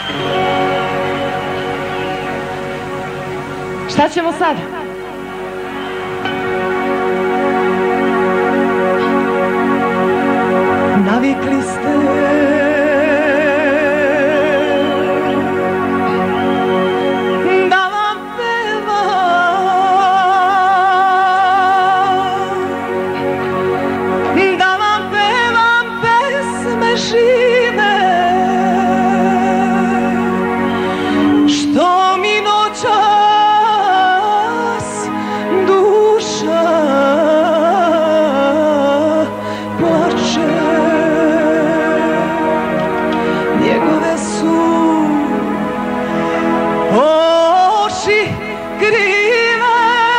Šta ćemo sad? Navikli ste da vam pevam pesme žive, što mi noćas duša plače. Njegove su oči krive,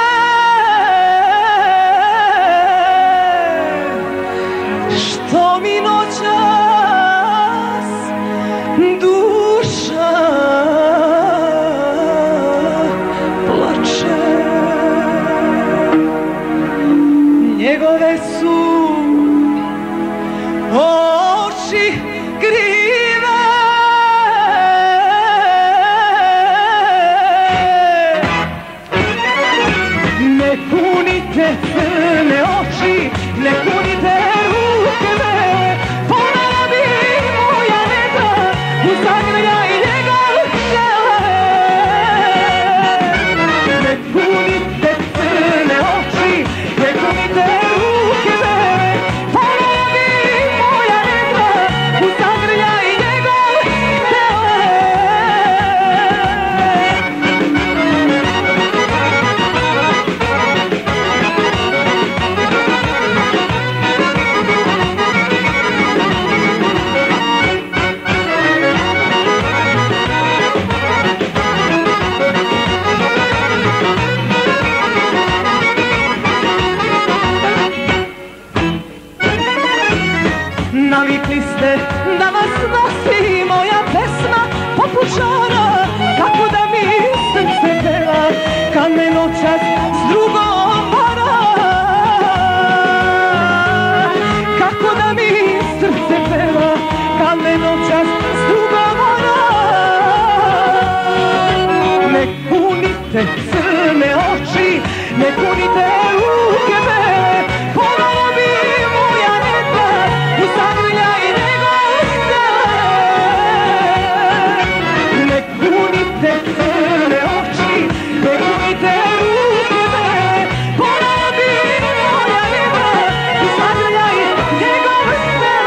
što mi noćas duša plače. Njegove su oči krive, ne punite crne oči, ne punite ruke me, pomela bi moja nega u zagrljaj njegov žele. Ne punite crne oči, ne punite ruke me, pomela bi moja nega u zagrljaj njegov žele. Navikli ste da vas nosi moja pesma poput žara, kako da mi srce peva kad me noćas s drugom vara. Kako da mi srce peva kad me noćas s drugom vara. Ne punite crne oči, ne punite ruke me, pomalo bi moja nega u zagrljaj njegov žele. Ne punite crne oči, ne punite ruke me, pomalo bi moja nega u zagrljaj njegov žele.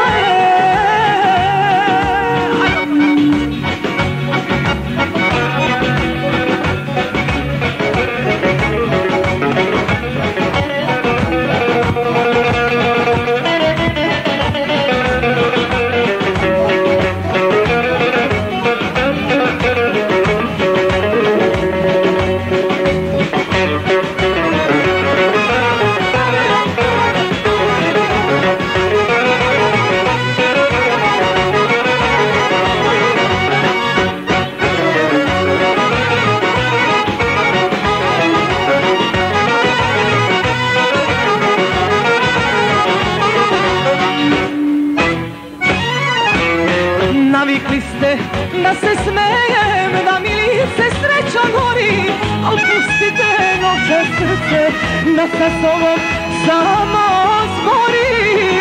Navikli ste da se smejem, da mi lice sreća gori, al pustite noće srce da sa sobom samo zbori.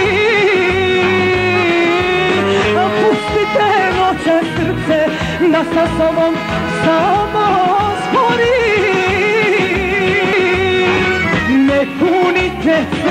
Pustite noće srce da sa sobom samo zbori. Ne punite